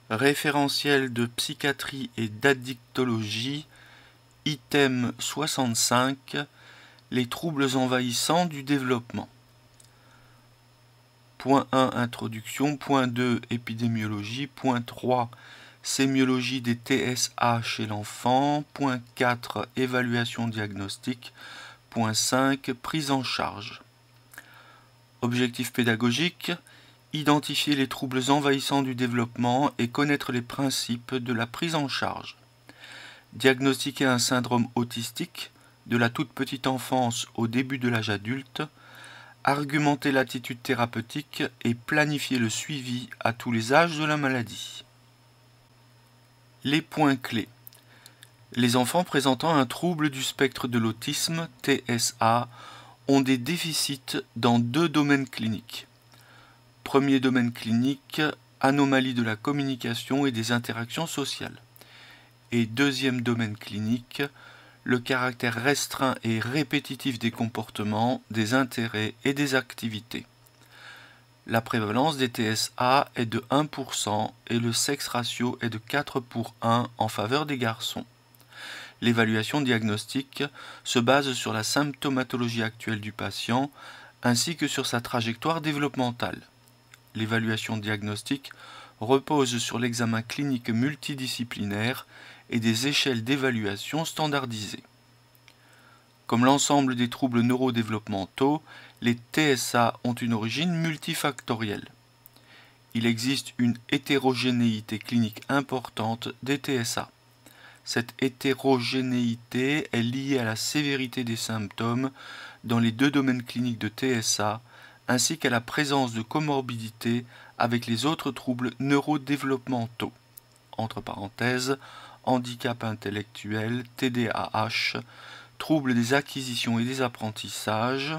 Référentiel de psychiatrie et d'addictologie, item 65, les troubles envahissants du développement. Point 1, introduction. Point 2, épidémiologie. Point 3, sémiologie des TSA chez l'enfant. Point 4, évaluation diagnostique. Point 5, prise en charge. Objectif pédagogique, identifier les troubles envahissants du développement et connaître les principes de la prise en charge. Diagnostiquer un syndrome autistique de la toute petite enfance au début de l'âge adulte, argumenter l'attitude thérapeutique et planifier le suivi à tous les âges de la maladie. Les points clés. Les enfants présentant un trouble du spectre de l'autisme, TSA, ont des déficits dans 2 domaines cliniques. Premier domaine clinique, anomalie de la communication et des interactions sociales. Et deuxième domaine clinique, le caractère restreint et répétitif des comportements, des intérêts et des activités. La prévalence des TSA est de 1% et le sexe ratio est de 4:1 en faveur des garçons. L'évaluation diagnostique se base sur la symptomatologie actuelle du patient ainsi que sur sa trajectoire développementale. L'évaluation diagnostique repose sur l'examen clinique multidisciplinaire et des échelles d'évaluation standardisées. Comme l'ensemble des troubles neurodéveloppementaux, les TSA ont une origine multifactorielle. Il existe une hétérogénéité clinique importante des TSA. Cette hétérogénéité est liée à la sévérité des symptômes dans les 2 domaines cliniques de TSA, ainsi qu'à la présence de comorbidités avec les autres troubles neurodéveloppementaux, entre parenthèses, handicap intellectuel, TDAH, troubles des acquisitions et des apprentissages,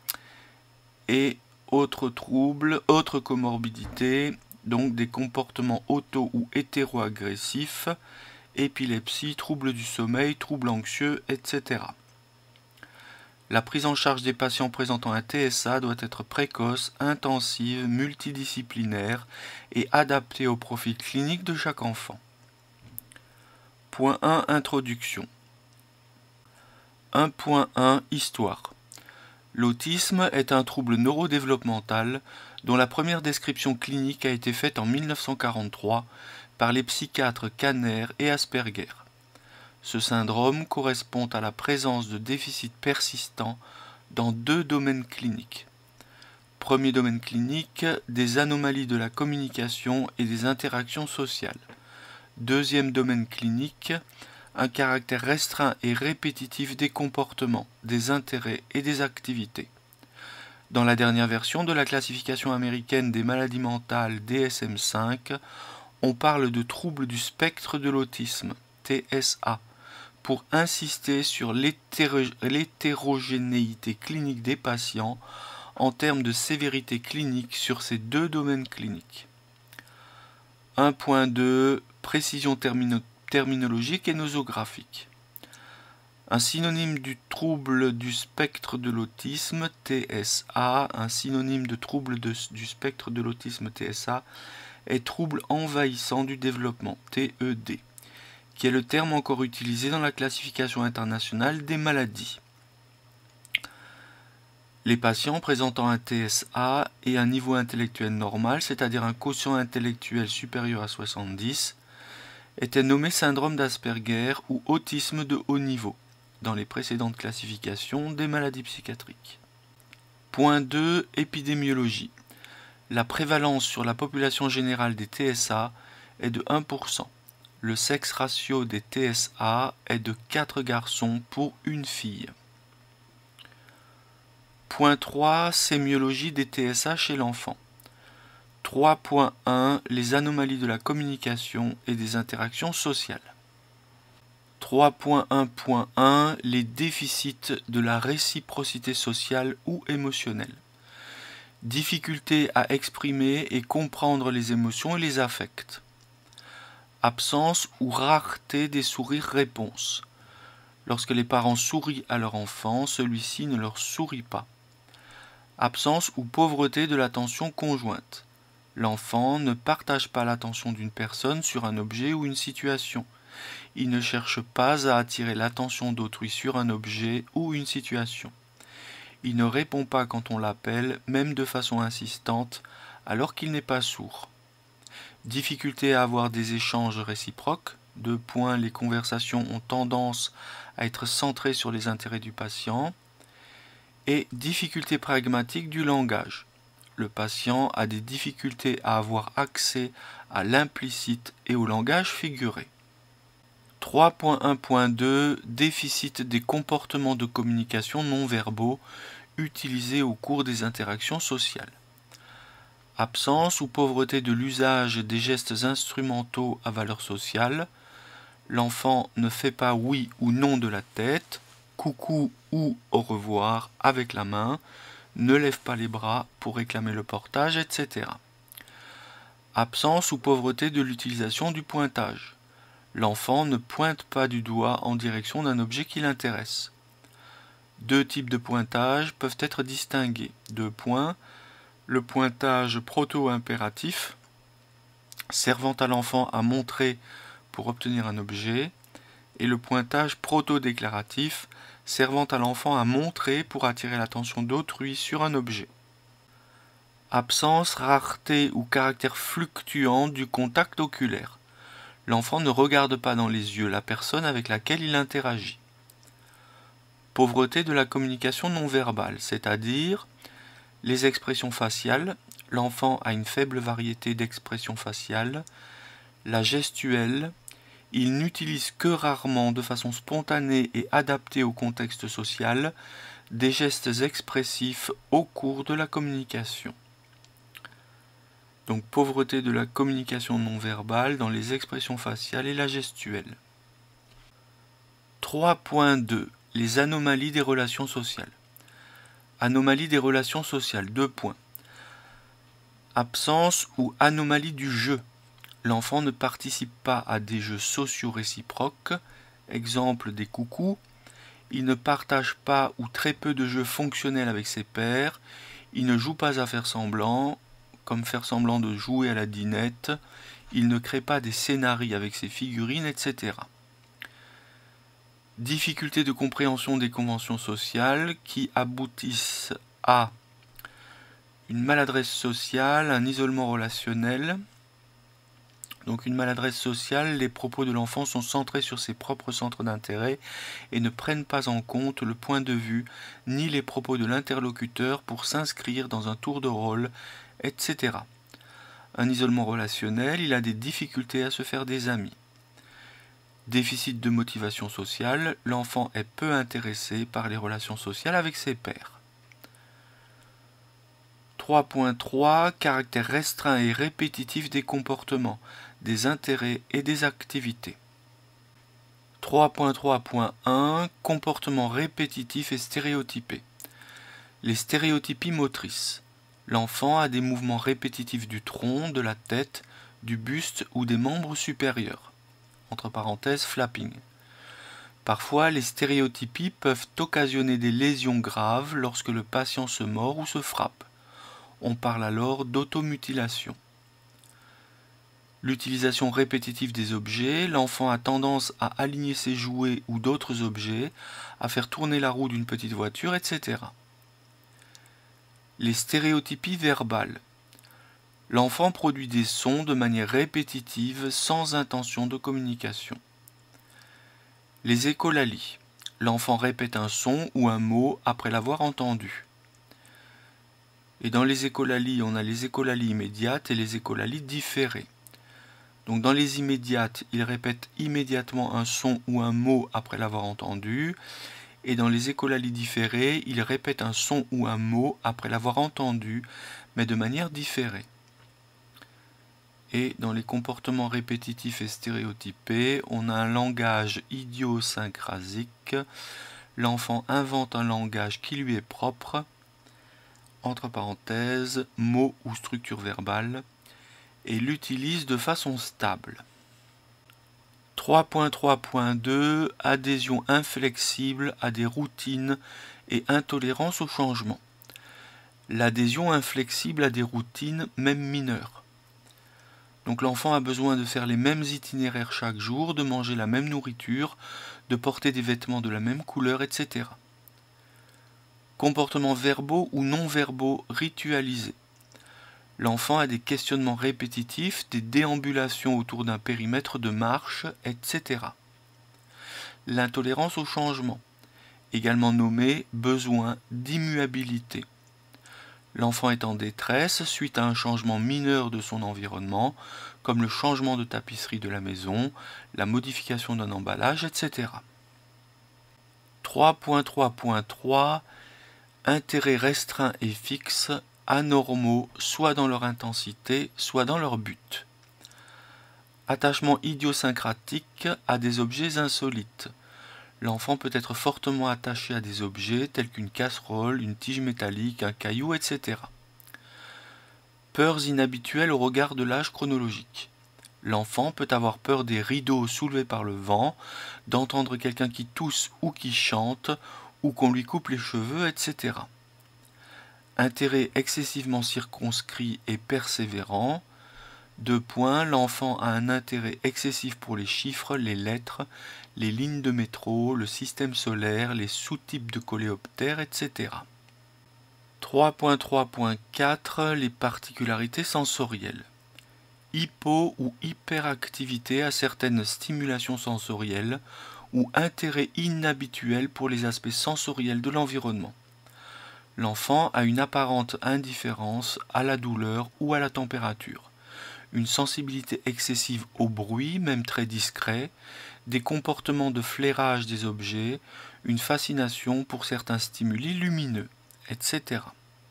et autres troubles, autres comorbidités, donc des comportements auto- ou hétéroagressifs, épilepsie, troubles du sommeil, troubles anxieux, etc. La prise en charge des patients présentant un TSA doit être précoce, intensive, multidisciplinaire et adaptée au profil clinique de chaque enfant. Point 1. Introduction. 1.1. Histoire. L'autisme est un trouble neurodéveloppemental dont la première description clinique a été faite en 1943 par les psychiatres Kanner et Asperger. Ce syndrome correspond à la présence de déficits persistants dans 2 domaines cliniques. Premier domaine clinique, des anomalies de la communication et des interactions sociales. Deuxième domaine clinique, un caractère restreint et répétitif des comportements, des intérêts et des activités. Dans la dernière version de la classification américaine des maladies mentales DSM-5, on parle de troubles du spectre de l'autisme, TSA, pour insister sur l'hétérogénéité clinique des patients en termes de sévérité clinique sur ces 2 domaines cliniques. 1.2. Précision terminologique et nosographique. Un synonyme du trouble du spectre de l'autisme, TSA, un synonyme de trouble du spectre de l'autisme, TSA, est trouble envahissant du développement, TED, qui est le terme encore utilisé dans la classification internationale des maladies. Les patients présentant un TSA et un niveau intellectuel normal, c'est-à-dire un quotient intellectuel supérieur à 70, étaient nommés syndrome d'Asperger ou autisme de haut niveau, dans les précédentes classifications des maladies psychiatriques. Point 2. Épidémiologie. La prévalence sur la population générale des TSA est de 1%. Le sexe ratio des TSA est de 4 garçons pour 1 fille. Point 3. Sémiologie des TSA chez l'enfant. 3.1. Les anomalies de la communication et des interactions sociales. 3.1.1. Les déficits de la réciprocité sociale ou émotionnelle. Difficulté à exprimer et comprendre les émotions et les affects. Absence ou rareté des sourires-réponses. Lorsque les parents sourient à leur enfant, celui-ci ne leur sourit pas. Absence ou pauvreté de l'attention conjointe. L'enfant ne partage pas l'attention d'une personne sur un objet ou une situation. Il ne cherche pas à attirer l'attention d'autrui sur un objet ou une situation. Il ne répond pas quand on l'appelle, même de façon insistante, alors qu'il n'est pas sourd. Difficulté à avoir des échanges réciproques. 2 points, les conversations ont tendance à être centrées sur les intérêts du patient. Et difficulté pragmatique du langage. Le patient a des difficultés à avoir accès à l'implicite et au langage figuré. 3.1.2 Déficit des comportements de communication non verbaux utilisés au cours des interactions sociales. Absence ou pauvreté de l'usage des gestes instrumentaux à valeur sociale. L'enfant ne fait pas oui ou non de la tête, coucou ou au revoir avec la main, ne lève pas les bras pour réclamer le portage, etc. Absence ou pauvreté de l'utilisation du pointage. L'enfant ne pointe pas du doigt en direction d'un objet qui l'intéresse. 2 types de pointage peuvent être distingués. 2 points. Le pointage proto-impératif, servant à l'enfant à montrer pour obtenir un objet, et le pointage proto-déclaratif, servant à l'enfant à montrer pour attirer l'attention d'autrui sur un objet. Absence, rareté ou caractère fluctuant du contact oculaire. L'enfant ne regarde pas dans les yeux la personne avec laquelle il interagit. Pauvreté de la communication non verbale, c'est-à-dire les expressions faciales. L'enfant a une faible variété d'expressions faciales. La gestuelle, il n'utilise que rarement, de façon spontanée et adaptée au contexte social, des gestes expressifs au cours de la communication. Donc pauvreté de la communication non verbale dans les expressions faciales et la gestuelle. 3.2 Les anomalies des relations sociales. Anomalie des relations sociales, 2 points. Absence ou anomalie du jeu. L'enfant ne participe pas à des jeux sociaux réciproques, exemple des coucous. Il ne partage pas ou très peu de jeux fonctionnels avec ses pairs. Il ne joue pas à faire semblant, comme faire semblant de jouer à la dinette. Il ne crée pas des scénarios avec ses figurines, etc. Difficulté de compréhension des conventions sociales qui aboutissent à une maladresse sociale, un isolement relationnel. Donc une maladresse sociale, les propos de l'enfant sont centrés sur ses propres centres d'intérêt et ne prennent pas en compte le point de vue ni les propos de l'interlocuteur pour s'inscrire dans un tour de rôle, etc. Un isolement relationnel, il a des difficultés à se faire des amis. Déficit de motivation sociale, l'enfant est peu intéressé par les relations sociales avec ses pairs. 3.3 Caractère restreint et répétitif des comportements, des intérêts et des activités. 3.3.1 Comportement répétitif et stéréotypé. Les stéréotypies motrices. L'enfant a des mouvements répétitifs du tronc, de la tête, du buste ou des membres supérieurs. Entre parenthèses, flapping. Parfois, les stéréotypies peuvent occasionner des lésions graves lorsque le patient se mord ou se frappe. On parle alors d'automutilation. L'utilisation répétitive des objets, l'enfant a tendance à aligner ses jouets ou d'autres objets, à faire tourner la roue d'une petite voiture, etc. Les stéréotypies verbales. L'enfant produit des sons de manière répétitive sans intention de communication. Les écholalies. L'enfant répète un son ou un mot après l'avoir entendu. Et dans les écholalies, on a les écholalies immédiates et les écholalies différées. Donc dans les immédiates, il répète immédiatement un son ou un mot après l'avoir entendu. Et dans les écholalies différées, il répète un son ou un mot après l'avoir entendu, mais de manière différée. Et dans les comportements répétitifs et stéréotypés, on a un langage idiosyncrasique. L'enfant invente un langage qui lui est propre, entre parenthèses, mots ou structure verbale, et l'utilise de façon stable. 3.3.2 Adhésion inflexible à des routines et intolérance au changement. L'adhésion inflexible à des routines, même mineures. Donc l'enfant a besoin de faire les mêmes itinéraires chaque jour, de manger la même nourriture, de porter des vêtements de la même couleur, etc. Comportements verbaux ou non verbaux ritualisés. L'enfant a des questionnements répétitifs, des déambulations autour d'un périmètre de marche, etc. L'intolérance au changement, également nommée besoin d'immuabilité. L'enfant est en détresse suite à un changement mineur de son environnement, comme le changement de tapisserie de la maison, la modification d'un emballage, etc. 3.3.3 Intérêts restreints et fixes, anormaux, soit dans leur intensité, soit dans leur but. Attachement idiosyncratique à des objets insolites. L'enfant peut être fortement attaché à des objets tels qu'une casserole, une tige métallique, un caillou, etc. Peurs inhabituelles au regard de l'âge chronologique. L'enfant peut avoir peur des rideaux soulevés par le vent, d'entendre quelqu'un qui tousse ou qui chante, ou qu'on lui coupe les cheveux, etc. Intérêt excessivement circonscrit et persévérant. 2 points, l'enfant a un intérêt excessif pour les chiffres, les lettres, les lignes de métro, le système solaire, les sous-types de coléoptères, etc. 3.3.4 Les particularités sensorielles. Hypo- ou hyperactivité à certaines stimulations sensorielles ou intérêt inhabituel pour les aspects sensoriels de l'environnement. L'enfant a une apparente indifférence à la douleur ou à la température. Une sensibilité excessive au bruit, même très discret, des comportements de flairage des objets, une fascination pour certains stimuli lumineux, etc.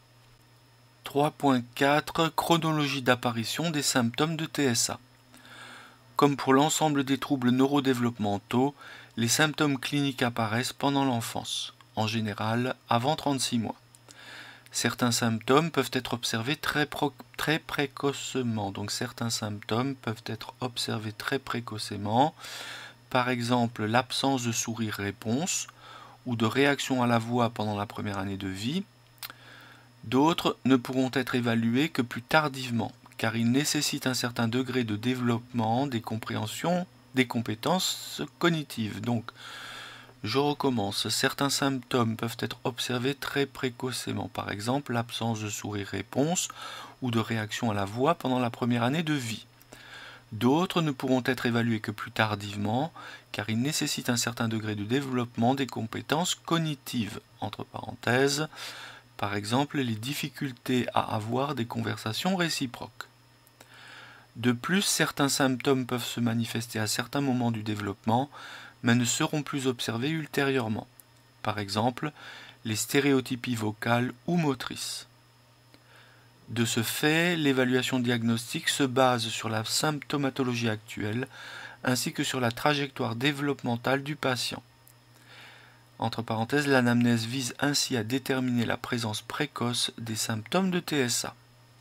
3.4 Chronologie d'apparition des symptômes de TSA. Comme pour l'ensemble des troubles neurodéveloppementaux, les symptômes cliniques apparaissent pendant l'enfance, en général avant 36 mois. Certains symptômes peuvent être observés très précocement. Donc certains symptômes peuvent être observés très précocement. Par exemple, l'absence de sourire-réponse ou de réaction à la voix pendant la première année de vie. D'autres ne pourront être évalués que plus tardivement, car ils nécessitent un certain degré de développement des compréhensions, des compétences cognitives. Donc, je recommence. Certains symptômes peuvent être observés très précocement, par exemple l'absence de sourire-réponse ou de réaction à la voix pendant la première année de vie. D'autres ne pourront être évalués que plus tardivement, car ils nécessitent un certain degré de développement des compétences cognitives, entre parenthèses, par exemple les difficultés à avoir des conversations réciproques. De plus, certains symptômes peuvent se manifester à certains moments du développement, mais ne seront plus observés ultérieurement. Par exemple, les stéréotypies vocales ou motrices. De ce fait, l'évaluation diagnostique se base sur la symptomatologie actuelle ainsi que sur la trajectoire développementale du patient. Entre parenthèses, l'anamnèse vise ainsi à déterminer la présence précoce des symptômes de TSA.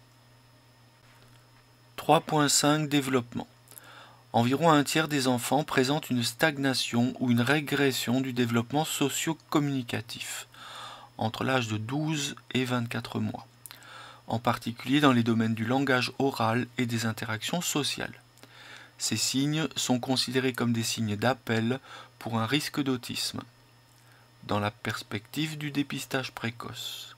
3.5 Développement. Environ un tiers des enfants présentent une stagnation ou une régression du développement socio-communicatif entre l'âge de 12 et 24 mois, en particulier dans les domaines du langage oral et des interactions sociales. Ces signes sont considérés comme des signes d'appel pour un risque d'autisme, dans la perspective du dépistage précoce.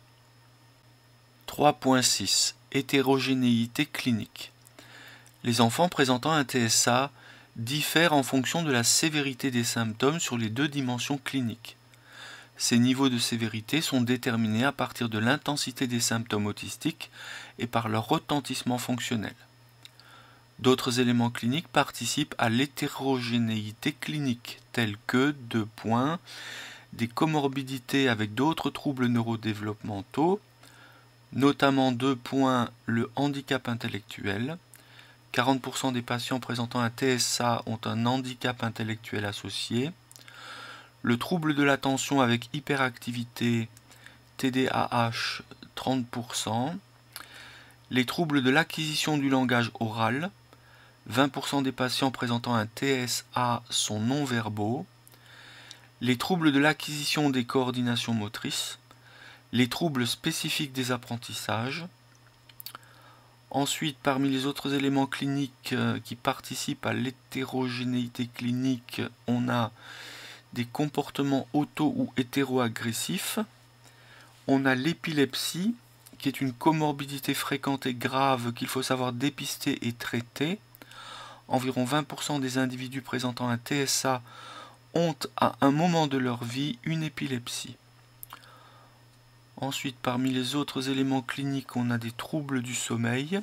3.6 Hétérogénéité clinique. Les enfants présentant un TSA diffèrent en fonction de la sévérité des symptômes sur les 2 dimensions cliniques. Ces niveaux de sévérité sont déterminés à partir de l'intensité des symptômes autistiques et par leur retentissement fonctionnel. D'autres éléments cliniques participent à l'hétérogénéité clinique, tels que 2 points, des comorbidités avec d'autres troubles neurodéveloppementaux, notamment 2 points, le handicap intellectuel. 40% des patients présentant un TSA ont un handicap intellectuel associé. Le trouble de l'attention avec hyperactivité, TDAH, 30%. Les troubles de l'acquisition du langage oral, 20% des patients présentant un TSA sont non-verbaux. Les troubles de l'acquisition des coordinations motrices. Les troubles spécifiques des apprentissages. Ensuite, parmi les autres éléments cliniques qui participent à l'hétérogénéité clinique, on a des comportements auto- ou hétéro-agressifs. On a l'épilepsie, qui est une comorbidité fréquente et grave qu'il faut savoir dépister et traiter. Environ 20% des individus présentant un TSA ont à un moment de leur vie une épilepsie. Ensuite, parmi les autres éléments cliniques, on a des troubles du sommeil,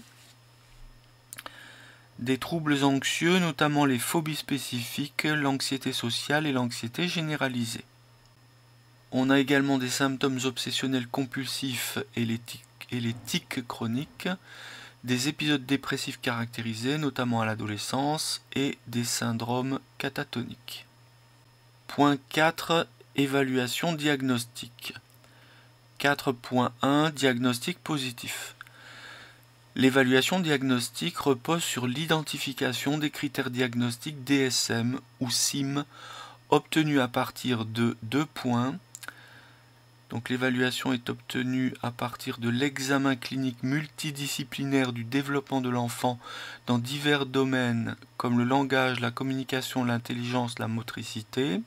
des troubles anxieux, notamment les phobies spécifiques, l'anxiété sociale et l'anxiété généralisée. On a également des symptômes obsessionnels compulsifs et les tics chroniques, des épisodes dépressifs caractérisés, notamment à l'adolescence, et des syndromes catatoniques. Point 4. Évaluation diagnostique. 4.1 Diagnostic positif. L'évaluation diagnostique repose sur l'identification des critères diagnostiques DSM ou SIM obtenus à partir de 2 points. Donc l'évaluation est obtenue à partir de l'examen clinique multidisciplinaire du développement de l'enfant dans divers domaines comme le langage, la communication, l'intelligence, la motricité.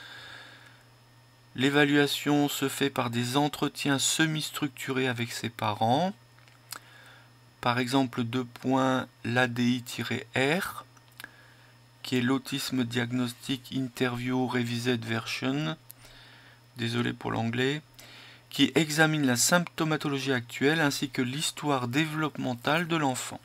L'évaluation se fait par des entretiens semi-structurés avec ses parents. Par exemple, 2 points l'ADI-R, qui est l'Autisme Diagnostic Interview Revised Version, désolé pour l'anglais, qui examine la symptomatologie actuelle ainsi que l'histoire développementale de l'enfant.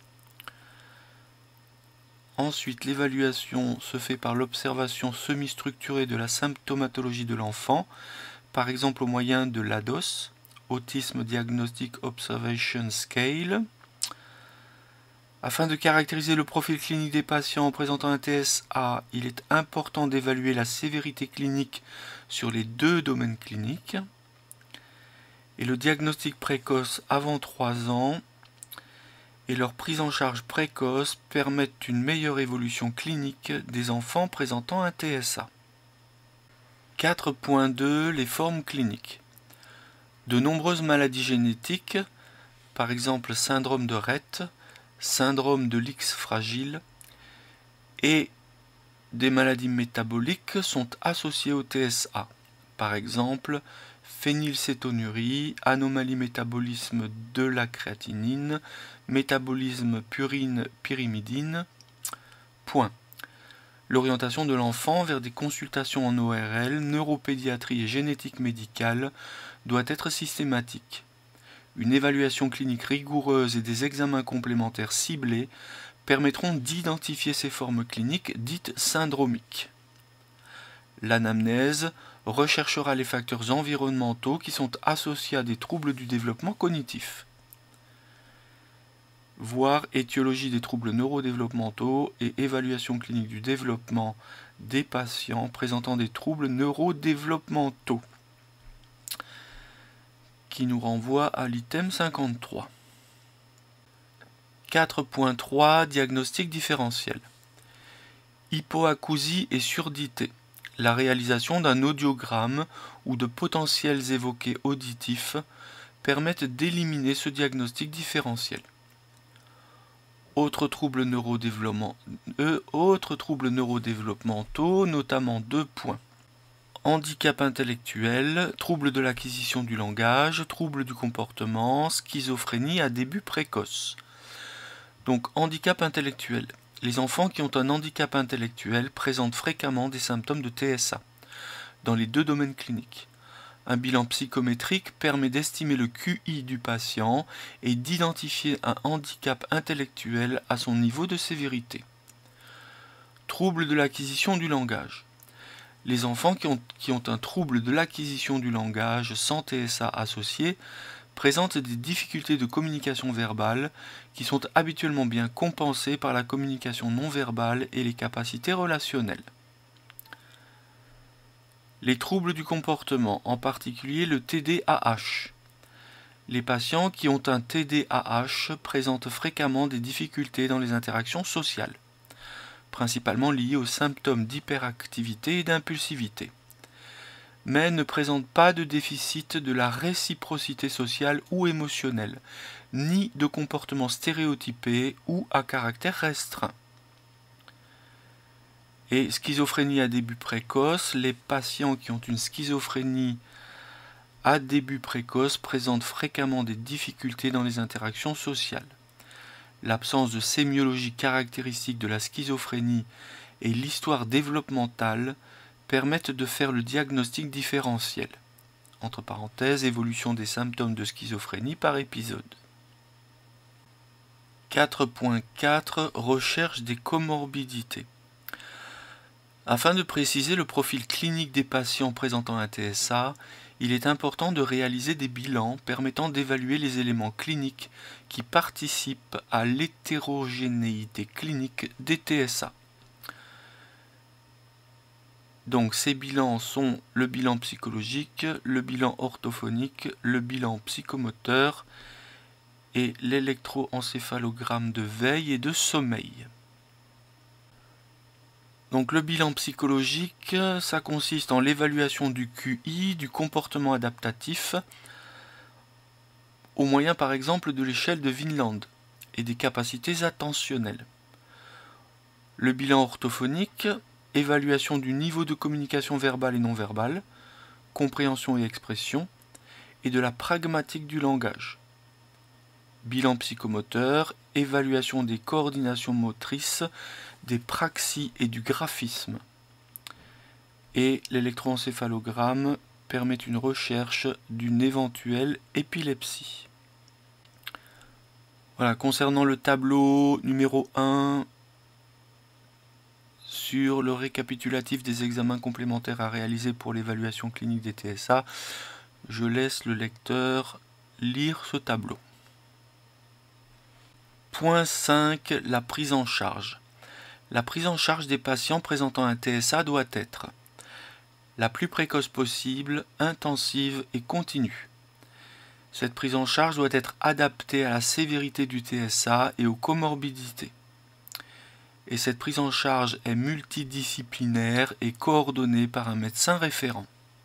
Ensuite, l'évaluation se fait par l'observation semi-structurée de la symptomatologie de l'enfant, par exemple au moyen de l'ADOS, Autism Diagnostic Observation Scale. Afin de caractériser le profil clinique des patients présentant un TSA, il est important d'évaluer la sévérité clinique sur les 2 domaines cliniques. Et le diagnostic précoce avant 3 ans et leur prise en charge précoce permettent une meilleure évolution clinique des enfants présentant un TSA. 4.2 Les formes cliniques. De nombreuses maladies génétiques, par exemple syndrome de Rett, syndrome de l'X fragile, et des maladies métaboliques sont associées au TSA, par exemple phénylcétonurie, anomalie métabolisme de la créatinine, métabolisme purine-pyrimidine. Point. L'orientation de l'enfant vers des consultations en ORL, neuropédiatrie et génétique médicale doit être systématique. Une évaluation clinique rigoureuse et des examens complémentaires ciblés permettront d'identifier ces formes cliniques dites syndromiques. L'anamnèse recherchera les facteurs environnementaux qui sont associés à des troubles du développement cognitif. Voir étiologie des troubles neurodéveloppementaux et évaluation clinique du développement des patients présentant des troubles neurodéveloppementaux, qui nous renvoie à l'item 53. 4.3 Diagnostic différentiel. Hypoacousie et surdité. La réalisation d'un audiogramme ou de potentiels évoqués auditifs permettent d'éliminer ce diagnostic différentiel. Autres troubles neurodéveloppementaux, notamment 2 points. Handicap intellectuel, troubles de l'acquisition du langage, troubles du comportement, schizophrénie à début précoce. Donc, handicap intellectuel. Les enfants qui ont un handicap intellectuel présentent fréquemment des symptômes de TSA, dans les 2 domaines cliniques. Un bilan psychométrique permet d'estimer le QI du patient et d'identifier un handicap intellectuel à son niveau de sévérité. Troubles de l'acquisition du langage. Les enfants qui ont un trouble de l'acquisition du langage sans TSA associé présentent des difficultés de communication verbale qui sont habituellement bien compensées par la communication non verbale et les capacités relationnelles. Les troubles du comportement, en particulier le TDAH. Les patients qui ont un TDAH présentent fréquemment des difficultés dans les interactions sociales, principalement liées aux symptômes d'hyperactivité et d'impulsivité. mais ne présentent pas de déficit de la réciprocité sociale ou émotionnelle, ni de comportement stéréotypé ou à caractère restreint. Et schizophrénie à début précoce, les patients qui ont une schizophrénie à début précoce présentent fréquemment des difficultés dans les interactions sociales. L'absence de sémiologie caractéristique de la schizophrénie et l'histoire développementale permettent de faire le diagnostic différentiel. Entre parenthèses, évolution des symptômes de schizophrénie par épisode. 4.4 Recherche des comorbidités. Afin de préciser le profil clinique des patients présentant un TSA, il est important de réaliser des bilans permettant d'évaluer les éléments cliniques qui participent à l'hétérogénéité clinique des TSA. Donc ces bilans sont le bilan psychologique, le bilan orthophonique, le bilan psychomoteur et l'électroencéphalogramme de veille et de sommeil. Donc le bilan psychologique, ça consiste en l'évaluation du QI, du comportement adaptatif, au moyen par exemple de l'échelle de Vineland et des capacités attentionnelles. Le bilan orthophonique, évaluation du niveau de communication verbale et non verbale, compréhension et expression, et de la pragmatique du langage. Bilan psychomoteur, évaluation des coordinations motrices, des praxies et du graphisme. Et l'électroencéphalogramme permet une recherche d'une éventuelle épilepsie. Voilà, concernant le tableau numéro 1 sur le récapitulatif des examens complémentaires à réaliser pour l'évaluation clinique des TSA, je laisse le lecteur lire ce tableau. Point 5. La prise en charge. La prise en charge des patients présentant un TSA doit être la plus précoce possible, intensive et continue. Cette prise en charge doit être adaptée à la sévérité du TSA et aux comorbidités. Et cette prise en charge est multidisciplinaire et coordonnée par un médecin référent.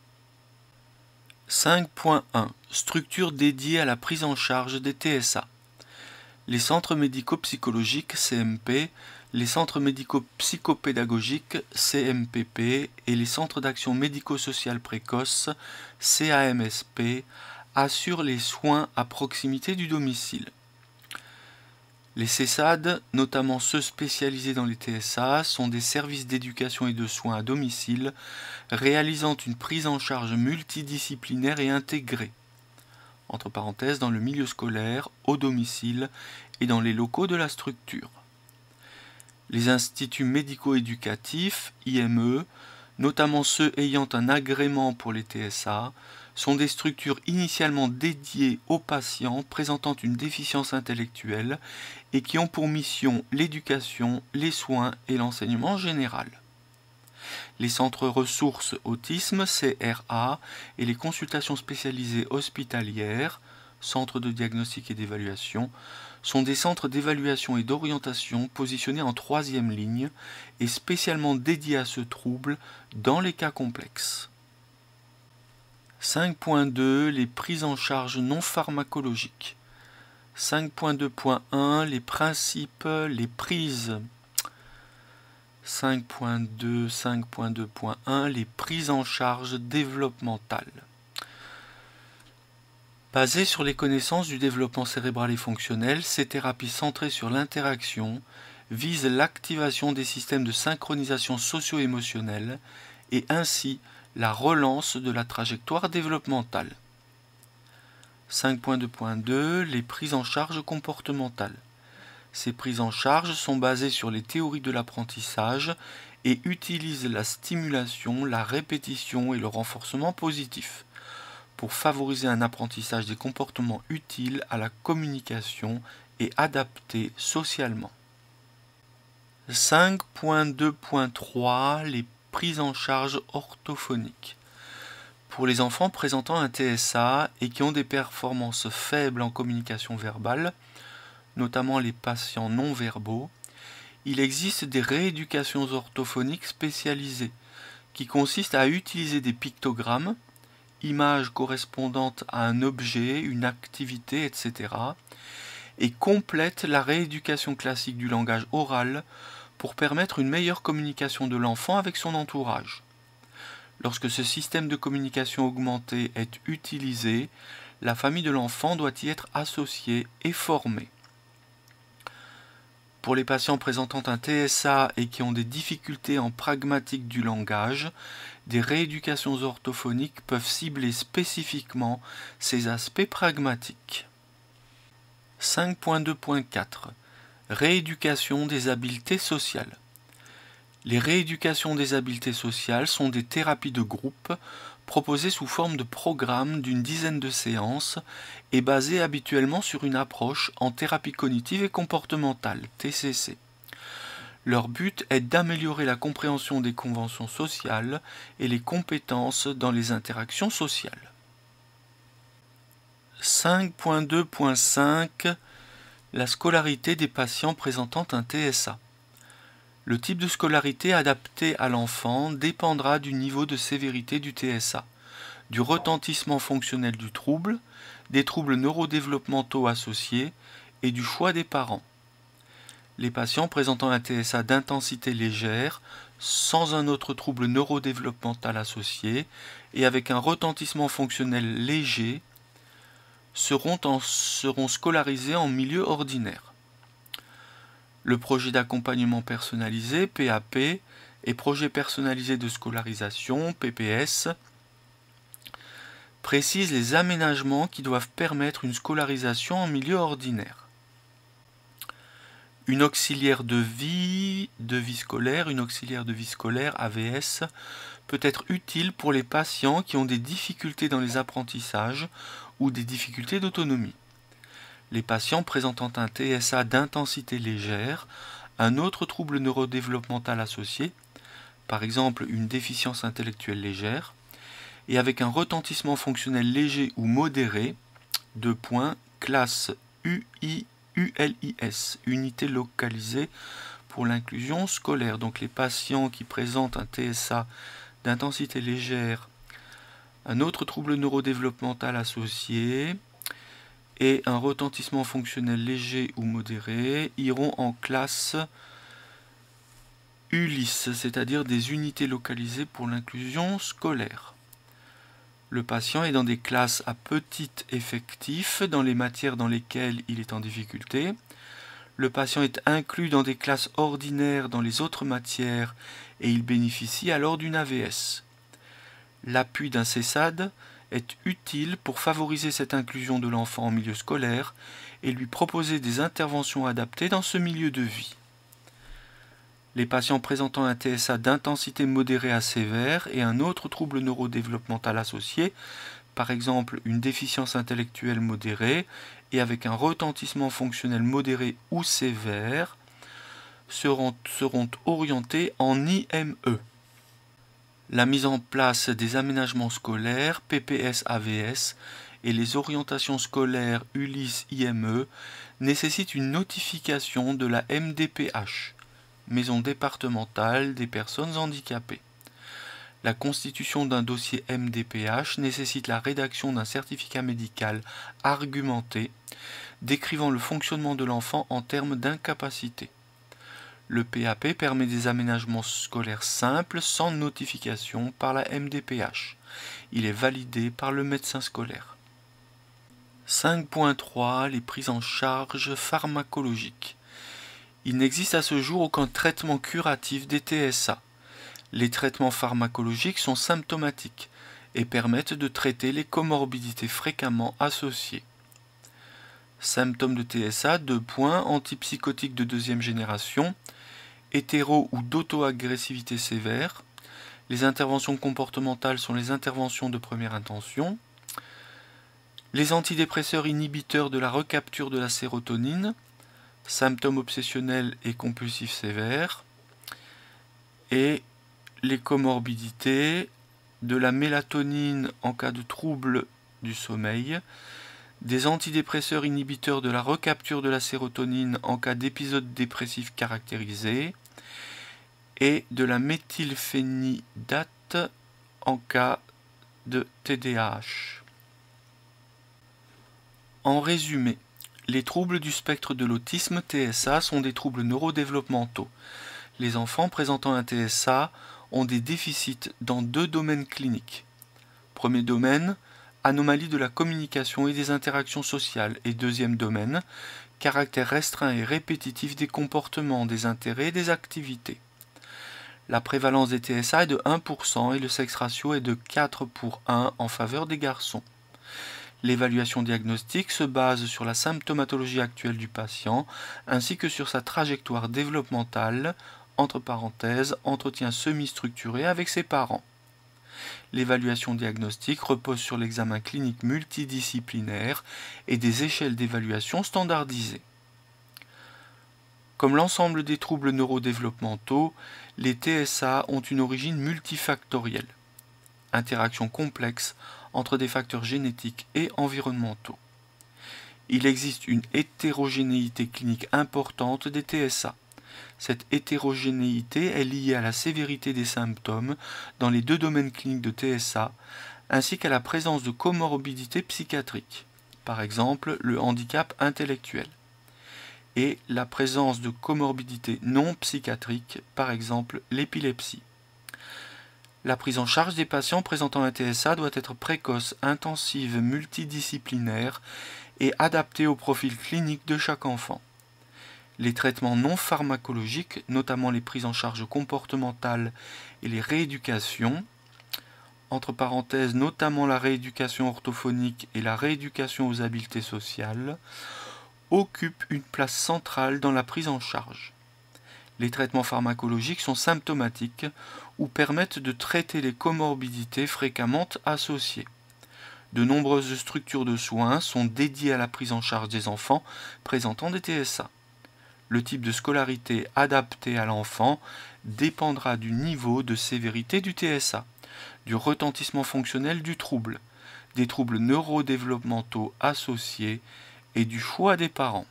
5.1. Structure dédiée à la prise en charge des TSA. Les centres médico-psychologiques CMP, les centres médico-psychopédagogiques CMPP et les centres d'action médico-sociale précoce CAMSP assurent les soins à proximité du domicile. Les CESAD, notamment ceux spécialisés dans les TSA, sont des services d'éducation et de soins à domicile réalisant une prise en charge multidisciplinaire et intégrée, entre parenthèses dans le milieu scolaire, au domicile et dans les locaux de la structure. Les instituts médico-éducatifs, IME, notamment ceux ayant un agrément pour les TSA, sont des structures initialement dédiées aux patients présentant une déficience intellectuelle et qui ont pour mission l'éducation, les soins et l'enseignement général. Les centres ressources autisme, CRA, et les consultations spécialisées hospitalières, centres de diagnostic et d'évaluation, sont des centres d'évaluation et d'orientation positionnés en troisième ligne et spécialement dédiés à ce trouble dans les cas complexes. 5.2 Les prises en charge non pharmacologiques. 5.2.1 Les principes, les prises. 5.2, 5.2.1 Les prises en charge développementales. Basées sur les connaissances du développement cérébral et fonctionnel, ces thérapies centrées sur l'interaction visent l'activation des systèmes de synchronisation socio-émotionnelle et ainsi la relance de la trajectoire développementale. 5.2.2 Les prises en charge comportementales. Ces prises en charge sont basées sur les théories de l'apprentissage et utilisent la stimulation, la répétition et le renforcement positif pour favoriser un apprentissage des comportements utiles à la communication et adaptés socialement. 5.2.3 Les prises en charge orthophoniques. Pour les enfants présentant un TSA et qui ont des performances faibles en communication verbale, notamment les patients non-verbaux, il existe des rééducations orthophoniques spécialisées qui consiste à utiliser des pictogrammes, images correspondantes à un objet, une activité, etc., et complète la rééducation classique du langage oral pour permettre une meilleure communication de l'enfant avec son entourage. Lorsque ce système de communication augmentée est utilisé, la famille de l'enfant doit y être associée et formée. Pour les patients présentant un TSA et qui ont des difficultés en pragmatique du langage, des rééducations orthophoniques peuvent cibler spécifiquement ces aspects pragmatiques. 5.2.4 Rééducation des habiletés sociales. Les rééducations des habiletés sociales sont des thérapies de groupe proposées sous forme de programme d'une dizaine de séances et basées habituellement sur une approche en thérapie cognitive et comportementale, TCC. Leur but est d'améliorer la compréhension des conventions sociales et les compétences dans les interactions sociales. 5.2.5 La scolarité des patients présentant un TSA. Le type de scolarité adapté à l'enfant dépendra du niveau de sévérité du TSA, du retentissement fonctionnel du trouble, des troubles neurodéveloppementaux associés et du choix des parents. Les patients présentant un TSA d'intensité légère, sans un autre trouble neurodéveloppemental associé et avec un retentissement fonctionnel léger, seront scolarisés en milieu ordinaire. Le projet d'accompagnement personnalisé, PAP, et projet personnalisé de scolarisation, PPS, précise les aménagements qui doivent permettre une scolarisation en milieu ordinaire. Une auxiliaire de vie scolaire, une auxiliaire de vie scolaire, AVS, peut être utile pour les patients qui ont des difficultés dans les apprentissages ou des difficultés d'autonomie. Les patients présentant un TSA d'intensité légère, un autre trouble neurodéveloppemental associé, par exemple une déficience intellectuelle légère, et avec un retentissement fonctionnel léger ou modéré, classe ULIS, unité localisée pour l'inclusion scolaire. Donc les patients qui présentent un TSA d'intensité légère, un autre trouble neurodéveloppemental associé, et un retentissement fonctionnel léger ou modéré iront en classe ULIS, c'est-à-dire des unités localisées pour l'inclusion scolaire. Le patient est dans des classes à petit effectif dans les matières dans lesquelles il est en difficulté. Le patient est inclus dans des classes ordinaires dans les autres matières et il bénéficie alors d'une AVS. L'appui d'un CESAD est utile pour favoriser cette inclusion de l'enfant en milieu scolaire et lui proposer des interventions adaptées dans ce milieu de vie. Les patients présentant un TSA d'intensité modérée à sévère et un autre trouble neurodéveloppemental associé, par exemple une déficience intellectuelle modérée et avec un retentissement fonctionnel modéré ou sévère, seront orientés en IME. La mise en place des aménagements scolaires, PPS-AVS, et les orientations scolaires ULIS-IME nécessitent une notification de la MDPH, Maison départementale des personnes handicapées. La constitution d'un dossier MDPH nécessite la rédaction d'un certificat médical argumenté décrivant le fonctionnement de l'enfant en termes d'incapacité. Le PAP permet des aménagements scolaires simples sans notification par la MDPH. Il est validé par le médecin scolaire. 5.3 Les prises en charge pharmacologiques. Il n'existe à ce jour aucun traitement curatif des TSA. Les traitements pharmacologiques sont symptomatiques et permettent de traiter les comorbidités fréquemment associées. Symptômes de TSA, antipsychotiques de deuxième génération, hétéro ou d'auto-agressivité sévère. Les interventions comportementales sont les interventions de première intention. Les antidépresseurs inhibiteurs de la recapture de la sérotonine, symptômes obsessionnels et compulsifs sévères. Et les comorbidités, de la mélatonine en cas de trouble du sommeil, des antidépresseurs inhibiteurs de la recapture de la sérotonine en cas d'épisode dépressif caractérisé, et de la méthylphénidate tests en cas de TDAH. En résumé, les troubles du spectre de l'autisme TSA sont des troubles neurodéveloppementaux. Les enfants présentant un TSA ont des déficits dans 2 domaines cliniques. Premier domaine, anomalie de la communication et des interactions sociales. Et deuxième domaine, caractère restreint et répétitif des comportements, des intérêts et des activités. La prévalence des TSA est de 1% et le sexe ratio est de 4 pour 1 en faveur des garçons. L'évaluation diagnostique se base sur la symptomatologie actuelle du patient ainsi que sur sa trajectoire développementale, entre parenthèses, entretien semi-structuré avec ses parents. L'évaluation diagnostique repose sur l'examen clinique multidisciplinaire et des échelles d'évaluation standardisées. Comme l'ensemble des troubles neurodéveloppementaux, les TSA ont une origine multifactorielle. Interaction complexe entre des facteurs génétiques et environnementaux. Il existe une hétérogénéité clinique importante des TSA. Cette hétérogénéité est liée à la sévérité des symptômes dans les 2 domaines cliniques de TSA, ainsi qu'à la présence de comorbidités psychiatriques, par exemple le handicap intellectuel, et la présence de comorbidités non psychiatriques, par exemple l'épilepsie. La prise en charge des patients présentant un TSA doit être précoce, intensive, multidisciplinaire et adaptée au profil clinique de chaque enfant. Les traitements non pharmacologiques, notamment les prises en charge comportementales et les rééducations, entre parenthèses notamment la rééducation orthophonique et la rééducation aux habiletés sociales, occupent une place centrale dans la prise en charge. Les traitements pharmacologiques sont symptomatiques ou permettent de traiter les comorbidités fréquemment associées. De nombreuses structures de soins sont dédiées à la prise en charge des enfants présentant des TSA. Le type de scolarité adapté à l'enfant dépendra du niveau de sévérité du TSA, du retentissement fonctionnel du trouble, des troubles neurodéveloppementaux associés et du choix des parents.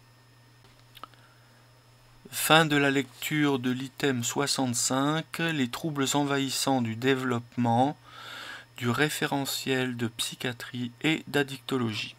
Fin de la lecture de l'item 65, les troubles envahissants du développement, du référentiel de psychiatrie et d'addictologie.